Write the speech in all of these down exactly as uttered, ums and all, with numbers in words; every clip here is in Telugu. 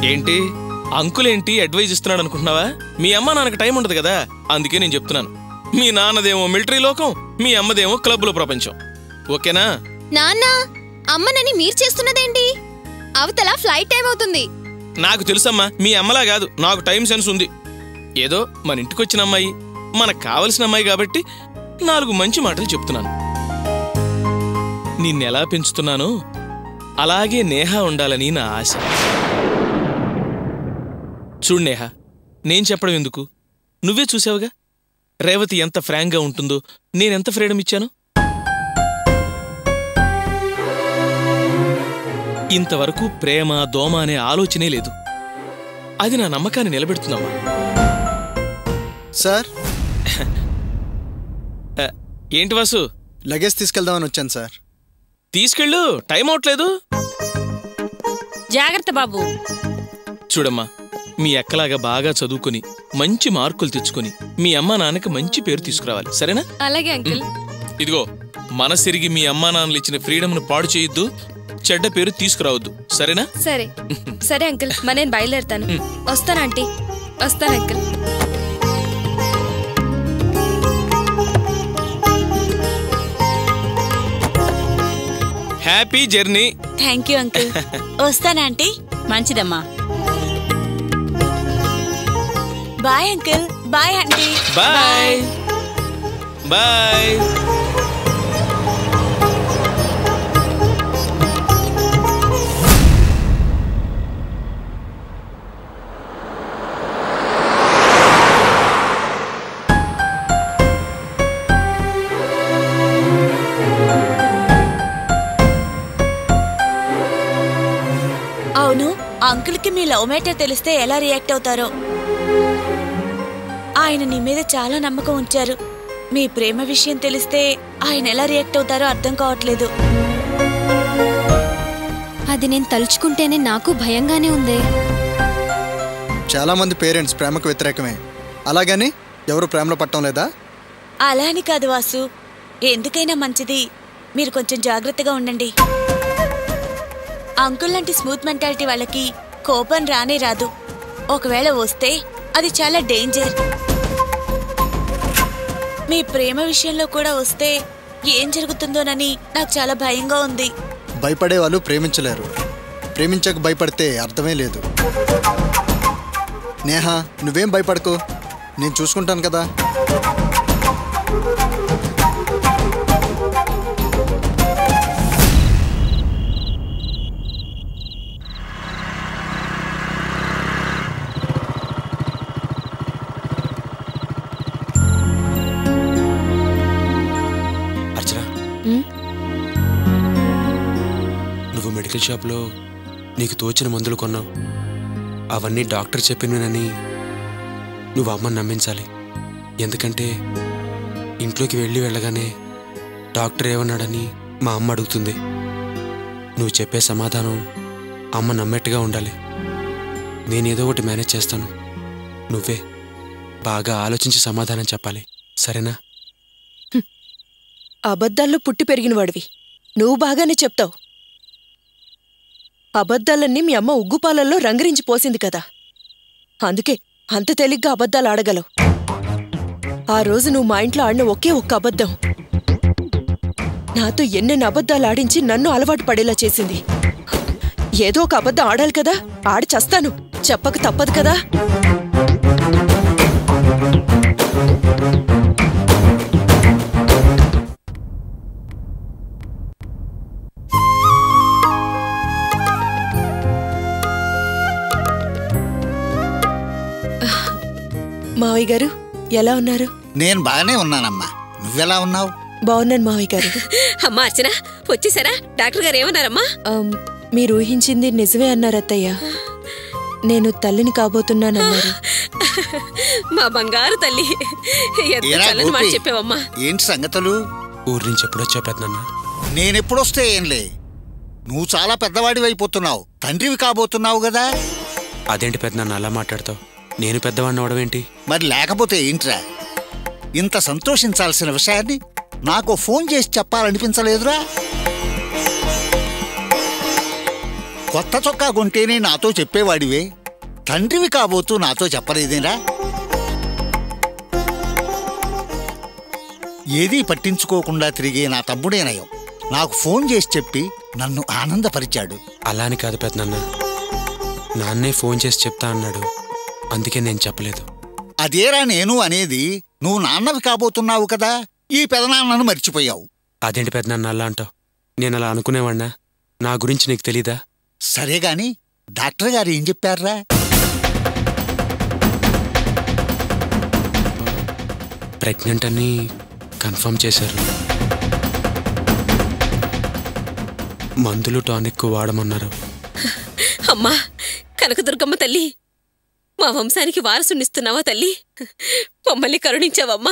ఏంటి అంకుల్ ఏంటి అడ్వైజ్ ఇస్తున్నాడు అనుకుంటున్నావా? మీ అమ్మ నాన్నకి టైం ఉండదు కదా, అందుకే నేను చెప్తున్నాను. మీ నాన్నదేమో మిలిటరీ లోకం, మీ అమ్మదేమో క్లబ్లో ప్రపంచం. ఓకేనా? నాన్న, అమ్మనని మీరు చేస్తున్నదేంటి? అవతల ఫ్లైట్ టైం అవుతుంది. నాకు తెలుసమ్మా, మీ అమ్మలా కాదు, నాకు టైం సెన్స్ ఉంది. ఏదో మన ఇంటికి వచ్చిన అమ్మాయి, మనకు కావలసిన అమ్మాయి కాబట్టి నాలుగు మంచి మాటలు చెప్తున్నాను. నిన్నెలా పెంచుతున్నానో అలాగే నేహ ఉండాలని నా ఆశ. చూడు నేహ, నేను చెప్పడం ఎందుకు, నువ్వే చూసావుగా రేవతి ఎంత ఫ్రాంక్గా ఉంటుందో, నేనెంత ఫ్రీడమ్ ఇచ్చాను. ఇంతవరకు ప్రేమ దోమ అనే ఆలోచనే లేదు. అది నా నమ్మకాన్ని నిలబెడుతుందమ్మా. సార్ ఏంటి వాసు? లగేజ్ తీసుకెళ్దామని వచ్చాను సార్. తీసుకెళ్ళు, టైం అవట్లేదు. జాగ్రత్త బాబు. చూడమ్మా, మీ అక్కలాగా బాగా చదువుకుని మంచి మార్కులు తెచ్చుకుని మీ అమ్మా నాన్నకి మంచి పేరు తీసుకురావాలి, సరేనా? అలాగే అంకుల్. ఇదిగో, మనసిరిగి మీ అమ్మా నాన్నలు ఇచ్చిన ఫ్రీడమ్ను పాడు చేయొద్దు, చెడ్డ పేరు తీసుకురావద్దు, సరేనా? సరే సరే అంకుల్, మరి నేను బయలుదేరుతాను. వస్తాను ఆంటీ, వస్తాను uncle. Happy journey. Thank you uncle. వస్తాను ఆంటీ. మంచిదమ్మా. Bye uncle. Bye aunty. Bye bye. అవును, అంకుల్ కి మీ లవ్ మ్యాటర్ తెలిస్తే ఎలా రియాక్ట్ అవుతారో. ఆయన నీ మీద చాలా నమ్మకం ఉంచారు. మీ ప్రేమ విషయం తెలిస్తే ఆయన ఎలా రియాక్ట్ అవుతారో అర్థం కావట్లేదు. అది నేను తలుచుకుంటేనే నాకు భయంగానే ఉంది. చాలా మంది పేరెంట్స్ ప్రేమకు వ్యతిరేకమే, అలాగని ఎవరు ప్రేమలో పట్టడం లేదా? అలా అని కాదు వాసు, ఎందుకైనా మంచిది మీరు కొంచెం జాగ్రత్తగా ఉండండి. అంకుల్ లాంటి స్మూత్ మెంటాలిటీ వాళ్ళకి కోపం రానే రాదు. ఒకవేళ వస్తే అది చాలా డేంజర్. మీ ప్రేమ విషయంలో కూడా వస్తే ఏం జరుగుతుందోనని నాకు చాలా భయంగా ఉంది. భయపడే వాళ్ళు ప్రేమించలేరు, ప్రేమించక భయపడితే అర్థమే లేదు. నేహ, నువ్వేం భయపడకు, నేను చూసుకుంటాను కదా. నువ్వు మెడికల్ షాప్లో నీకు తోచిన మందులు కొన్నావు, అవన్నీ డాక్టర్ చెప్పినని నువ్వు అమ్మని నమ్మించాలి. ఎందుకంటే ఇంట్లోకి వెళ్ళి వెళ్ళగానే డాక్టర్ ఏమన్నాడని మా అమ్మ అడుగుతుంది. నువ్వు చెప్పే సమాధానం అమ్మ నమ్మేట్టుగా ఉండాలి. నేనేదో ఒకటి మేనేజ్ చేస్తాను, నువ్వే బాగా ఆలోచించి సమాధానం చెప్పాలి, సరేనా? అబద్ధాల్లో పుట్టి పెరిగినవాడివి, నువ్వు బాగానే చెప్తావు. అబద్ధాలన్నీ మీ అమ్మ ఉగ్గుపాలల్లో రంగరించి పోసింది కదా, అందుకే అంత తేలిగ్గా అబద్ధాలు ఆడగలవు. ఆ రోజు నువ్వు మా ఇంట్లో ఆడిన ఒకే ఒక్క అబద్ధం నాతో ఎన్నెన్ని అబద్ధాలు ఆడించి నన్ను అలవాటు పడేలా చేసింది. ఏదో ఒక అబద్ధం ఆడాలి కదా, ఆడి చస్తాను, చెప్పక తప్పదు కదా. మావయ్య గారు ఎలా ఉన్నారు? నేను బాగానే ఉన్నానమ్మా, నువ్వెలా ఉన్నావు? బాగున్నాను మావయ్య గారు. అమ్మా అర్చన, వచ్చేసారా? డాక్టర్ గారు ఏమన్నారమ్మా? మీరు ఊహించింది నిజమే అన్నారు అత్తయ్య. నేను తల్లిని కాబోతున్నానన్నారు. మా బంగారు తల్లి, చెప్పావమ్మా. ఏంటి సంగతులు? ఊరి నుంచి ఎప్పుడొచ్చా పెద్దనాన్న? నేనెప్పుడొస్తే ఏంలే, నువ్వు చాలా పెద్దవాడివి అయిపోతున్నావు, తండ్రివి కాబోతున్నావు కదా. అదేంటి పెద్దనాన్న అలా మాట్లాడతావు? నేను పెద్దవాడిని అవడమేంటి? మరి లేకపోతే ఏంట్రా? ఇంత సంతోషించాల్సిన విషయాన్ని నాకు ఫోన్ చేసి చెప్పాలనిపించలేదురా? కొత్త చొక్కా కొంటేనే నాతో చెప్పేవాడివే, తండ్రివి కాబోతూ నాతో చెప్పలేదేరా? ఏదీ పట్టించుకోకుండా తిరిగే నా తమ్ముడే నయం నాకు ఫోన్ చేసి చెప్పి నన్ను ఆనందపరిచాడు. అలాని కాదు పెద్దనాన్న, నాన్నే ఫోన్ చేసి చెప్తా అన్నాడు, అందుకే నేను చెప్పలేదు. అదేరా నేను అనేది, నువ్వు నాన్నవి కాబోతున్నావు కదా, ఈ పెదనాన్నను మర్చిపోయావు. అదేంటి పెద్దనాన్న అలా అంటావు? నేను అలా అనుకునేవాణ్ణా? నా గురించి నీకు తెలీదా? సరే గాని డాక్టర్ గారు ఏం చెప్పారా? ప్రెగ్నెంట్ అని కన్ఫర్మ్ చేశారు. మందులు టానిక్ వాడమన్నారు. అమ్మా కనకదుర్గమ్మ తల్లి, మా వంశానికి వారసునిస్తున్నావా తల్లి? మమ్మల్ని కరుణించావమ్మా.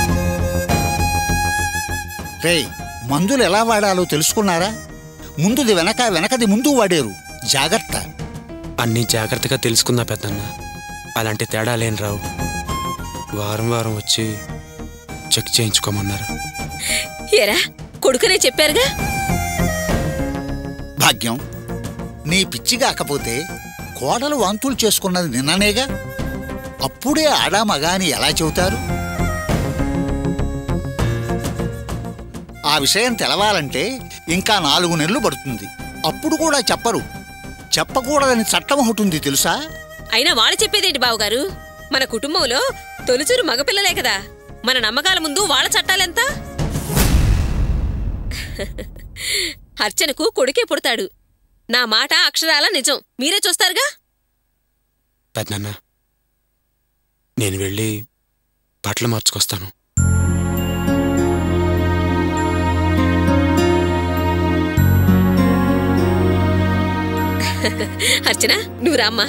రే, మందులు ఎలా వాడాలో తెలుసుకున్నారా? ముందుది వెనక, వెనకది ముందు వాడేరు, జాగ్రత్త. అన్నీ జాగ్రత్తగా తెలుసుకుందా పెద్దన్న, అలాంటి తేడా లేని రావు. వారం వారం వచ్చి చెక్ చేయించుకోమన్నారు. ఏరా కొడుకునే చెప్పారుగా. భాగ్యం, నీ పిచ్చి కాకపోతే కోడలు వాంతులు చేసుకున్నది నిన్ననేగా, అప్పుడే ఆడా మగాని ఎలా చెబుతారు? ఆ విషయం తెలవాలంటే ఇంకా నాలుగు నెలలు పడుతుంది. అప్పుడు కూడా చెప్పరు. చెప్పకూడదని చట్టం ఒకటి ఉంది తెలుసా? అయినా వాళ్ళు చెప్పేదేంటి బావగారు? మన కుటుంబంలో తొలిచూరు మగపిల్లలే కదా, మన నమ్మకాల ముందు వాళ్ళ చట్టాలెంత? అర్చనకు కొడుకే పుడతాడు. నా మాట అక్షరాల నిజం, మీరే చూస్తారుగా. పెద్దన్న, నేను వెళ్ళి బట్టలు మార్చుకొస్తాను. అర్చన, నువ్వు రామ్మా.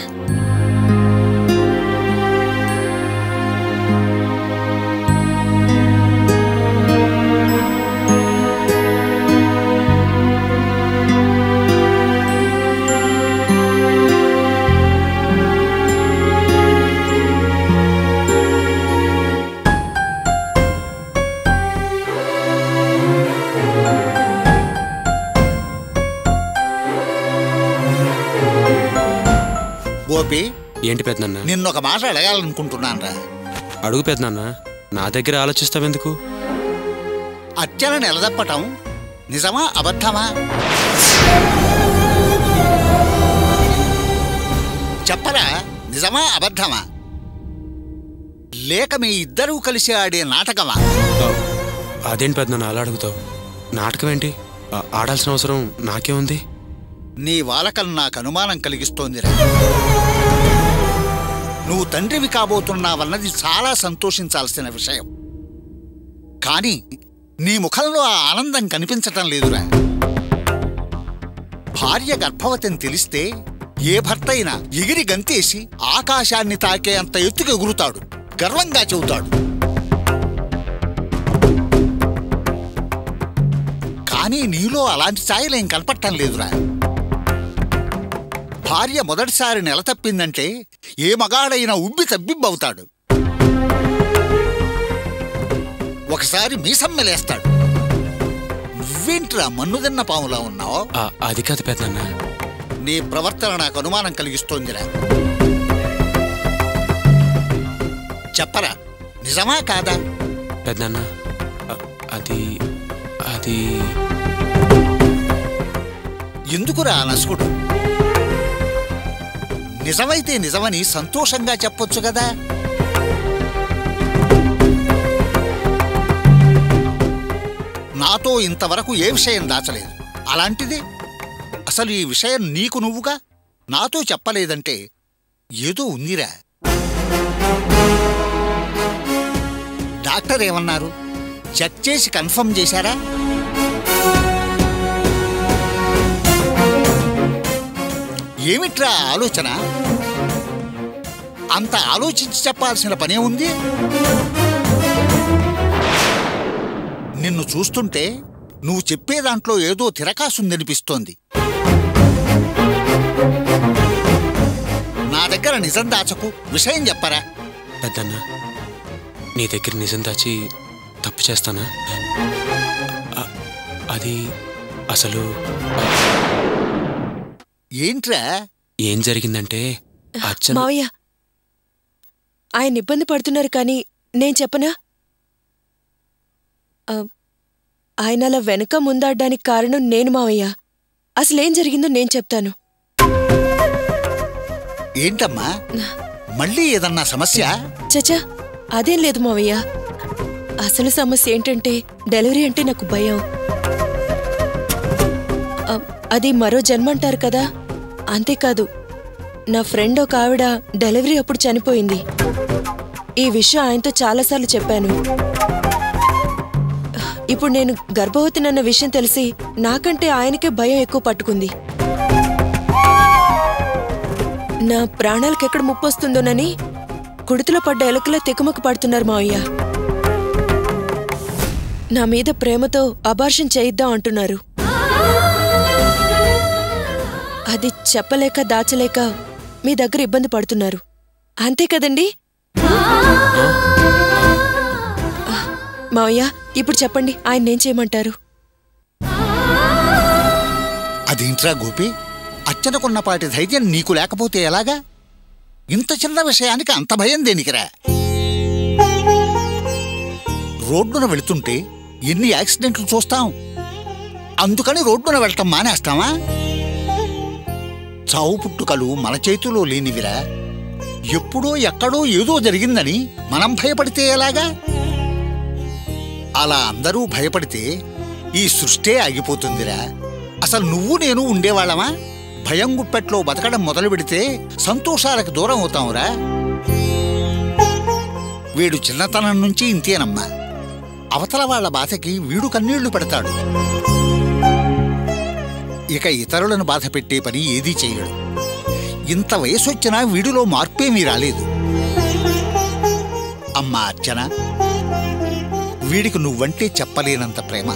గోపి, ఏంటి పెద్దన్న? నిన్నొక మాట అడగాలనుకుంటున్నానరా. అడుగు పెద్దన్న, నా దగ్గర ఆలోచిస్తావెందుకు? అర్చన నిలదప్పటం నిజమా అబద్ధమా? చెప్పరా, నిజమా అబద్ధమా? లేక మీ ఇద్దరూ కలిసి ఆడే నాటకమా? అదేంటి పెద్దన్న అలా అడుగుతావు? నాటకం ఏంటి? ఆడాల్సిన అవసరం నాకే ఉంది. నీ వాలకం నాకు అనుమానం కలిగిస్తోందిరా. నువ్వు తండ్రివి కాబోతున్నావన్నది చాలా సంతోషించాల్సిన విషయం. కానీ నీ ముఖంలో ఆ ఆనందం కనిపించటం లేదురా. భార్య గర్భవతిని తెలిస్తే ఏ భర్త అయినా ఎగిరి గంతేసి ఆకాశాన్ని తాకే అంత ఎత్తుకు ఎగురుతాడు, గర్వంగా చెబుతాడు. కానీ నీలో అలాంటి ఛాయలేం కనపడటం లేదురా. భార్య మొదటిసారి నెల తప్పిందంటే ఏ మగాడైనా ఉబ్బి తబ్బిబ్బవుతాడు. ఒకసారి మీసమ్మెలేస్తాడు. నువ్వేంట్రా మన్నుదిన్న పాములా ఉన్నావు? అది కాదు పెద్దన్న, నీ ప్రవర్తన నాకు అనుమానం కలిగిస్తోందిరా. చెప్పరా, నిజమా కాదా? పెద్దన్న, అది అది ఎందుకురా నసుకుడు? నిజమైతే నిజమని సంతోషంగా చెప్పొచ్చు కదా. నాతో ఇంతవరకు ఏ విషయం దాచలేదు. అలాంటిది అసలు ఈ విషయం నీకు నువ్వుగా నాతో చెప్పలేదంటే ఏదో ఉందిరా. డాక్టర్ ఏమన్నారు? చెక్ చేసి కన్ఫర్మ్ చేశారా? ఏమిట్రా ఆలోచన? అంత ఆలోచించి చెప్పాల్సిన పనే ఉంది. నిన్ను చూస్తుంటే నువ్వు చెప్పే దాంట్లో ఏదో తిరకాసుందనిపిస్తోంది. నా దగ్గర నిజం దాచకు, విషయం చెప్పరా. పెద్దన్న, నీ దగ్గర నిజం దాచి తప్పు చేస్తానా? అది అసలు ఏంట్రా? ఏం జరిగిందంటే అర్చన మావయ్య ఆయన ఇబ్బంది పడుతున్నారు కానీ నేను చెప్పనా? ఆ, ఆయన అలా వెనక ముందాడడానికి కారణం నేను మావయ్య. అసలేం జరిగిందో నేను చెప్తాను. ఏంటమ్మా మళ్ళీ ఏదన్నా సమస్య? చచా అదేం లేదు మావయ్య. అసలు సమస్య ఏంటంటే డెలివరీ అంటే నాకు భయం. ఆ, అది మరో జన్మ అంటారు కదా. అంతేకాదు నా ఫ్రెండ్ ఒక ఆవిడ డెలివరీ అప్పుడు చనిపోయింది. ఈ విషయం ఆయనతో చాలాసార్లు చెప్పాను. ఇప్పుడు నేను గర్భవతినన్న విషయం తెలిసి నాకంటే ఆయనకే భయం ఎక్కువ పట్టుకుంది. నా ప్రాణాలకెక్కడ ముప్పొస్తుందోనని కుడితిలో పడ్డ ఎలుకలా తికమక పడుతున్నారు మావయ్య. నా మీద ప్రేమతో అబార్షన్ చేయిద్దాం అంటున్నారు. అది చెప్పలేక దాచలేక మీ దగ్గర ఇబ్బంది పడుతున్నారు. అంతే కదండి మావయ్య? ఇప్పుడు చెప్పండి ఆయన ఏం చేయమంటారు? అదేంట్రా గోపి, అర్చనకున్నపాటి ధైర్యం నీకు లేకపోతే ఎలాగా? ఇంత చిన్న విషయానికి అంత భయం దేనికిరా? రోడ్డున వెళుతుంటే ఎన్ని యాక్సిడెంట్లు చూస్తాం, అందుకని రోడ్డున వెళ్ళటం మానేస్తామా? చావు పుట్టుకలు మన చేతిలో లేనివిరా. ఎప్పుడో ఎక్కడో ఏదో జరిగిందని మనం భయపడితే ఎలాగా? అలా అందరూ భయపడితే ఈ సృష్టే ఆగిపోతుందిరా. అసలు నువ్వు నేను ఉండేవాళ్ళమా? భయం గుప్పెట్లో బతకడం మొదలు పెడితే సంతోషాలకు దూరం అవుతాంరా. వీడు చిన్నతనం నుంచి ఇంతేనమ్మా. అవతల వాళ్ల బాధకి వీడు కన్నీళ్లు పెడతాడు. ఇక ఇతరులను బాధ పెట్టే పని ఏదీ చెయ్యడు. ఇంత వయసొచ్చినా వీడిలో మార్పేమీ రాలేదు. అమ్మా అర్చన, వీడికి నువ్వంటే చెప్పలేనంత ప్రేమ.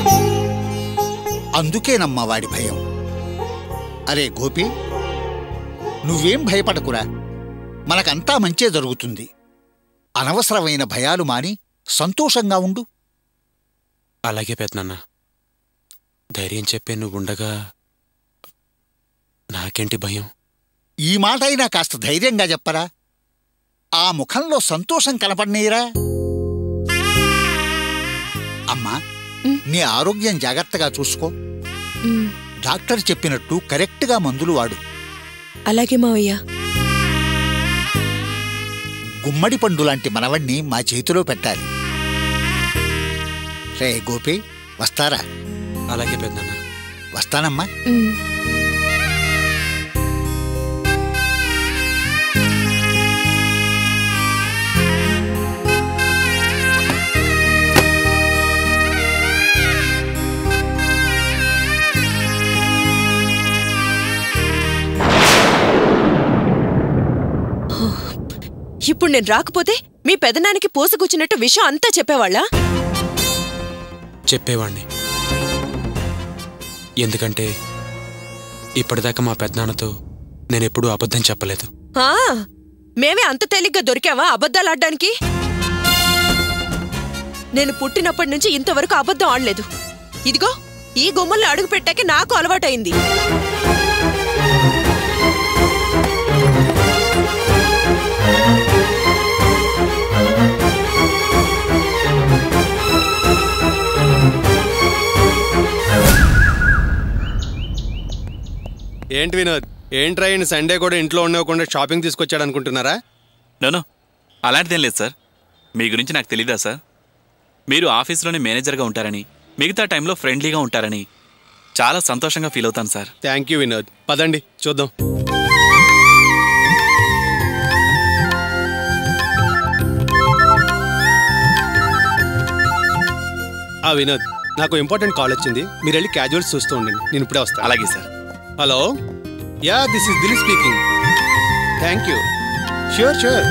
అందుకేనమ్మా వాడి భయం. అరే గోపి, నువ్వేం భయపడకురా. మనకంతా మంచే జరుగుతుంది. అనవసరమైన భయాలు మాని సంతోషంగా ఉండు. అలాగే పెద్దనాన్న. ధైర్యం చెప్పే నువ్వుండగా నాకేంటి భయం? ఈ మాట అయినా కాస్త ధైర్యంగా చెప్పరా. ఆ ముఖంలో సంతోషం కనపడనీరా. అమ్మా, నీ ఆరోగ్యం జాగ్రత్తగా చూసుకో. డాక్టర్ చెప్పినట్టు కరెక్ట్గా మందులు వాడు. అలాగే మావయ్య. గుమ్మడి పండు లాంటి మనవణ్ణి మా చేతిలో పెట్టాలి. రే గోపి, వస్తారా? అలాగే పెద్దనాన్న. వస్తానమ్మా. ఇప్పుడు నేను రాకపోతే మీ పెదనానికి పోసుకొచ్చినట్టు విషయం అంతా చెప్పేవాళ్ళా? చెప్పేవాణ్ణి. ఎందుకంటే ఇప్పటిదాకా మా పెద్దనాన్నతో నేనెప్పుడూ అబద్ధం చెప్పలేదు. ఆ, మేమే అంత తేలిగ్గా దొరికావా అబద్ధాలు ఆడడానికి? నేను పుట్టినప్పటి నుంచి ఇంతవరకు అబద్ధం ఆడలేదు. ఇదిగో ఈ గుమ్మల్లో అడుగు పెట్టాక నాకు అలవాటైంది. ఏంటి వినోద్, ఏంట్రా ఈయన సండే కూడా ఇంట్లో ఉండకుండా షాపింగ్ తీసుకొచ్చాడు అనుకుంటున్నారా? నోనో, అలాంటిదేం లేదు సార్. మీ గురించి నాకు తెలీదా సార్? మీరు ఆఫీస్లోనే మేనేజర్గా ఉంటారని, మిగతా టైంలో ఫ్రెండ్లీగా ఉంటారని చాలా సంతోషంగా ఫీల్ అవుతాను సార్. Thank you Vinod. పదండి చూద్దాం. ఆ వినోద్, నాకు ఇంపార్టెంట్ కాల్ వచ్చింది. మీరు వెళ్ళి క్యాజువల్స్ చూస్తూ ఉండండి, నేను ఇప్పుడే వస్తాను. అలాగే sir. Hello, ya this is Dilip speaking. Thank you. Sure sure.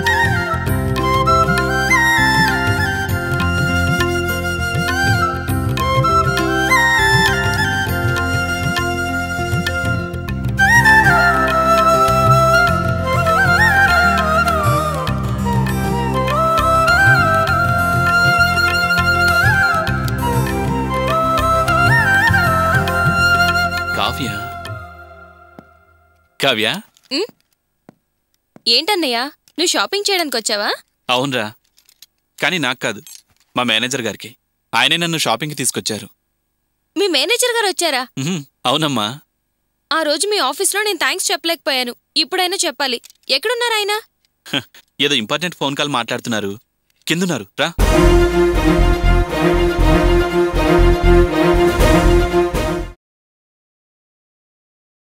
కాఫీయా? కావ్య ఏంటన్నయ్యా నువ్వు షాపింగ్ చేయడానికి వచ్చావా? అవునరా, కానీ నాకు కాదు, మా మేనేజర్ గారికి. ఆయనే నన్ను షాపింగ్కి తీసుకొచ్చారు. మీ మేనేజర్ గారు వచ్చారా? ఉహుం, అవునమ్మా. ఆ రోజు మీ ఆఫీస్లో నేను థ్యాంక్స్ చెప్పలేకపోయాను, ఇప్పుడైనా చెప్పాలి. ఎక్కడున్నారు ఆయన? హ, ఏదో ఇంపార్టెంట్ ఫోన్ కాల్ మాట్లాడుతున్నారు, కిందున్నారు రా.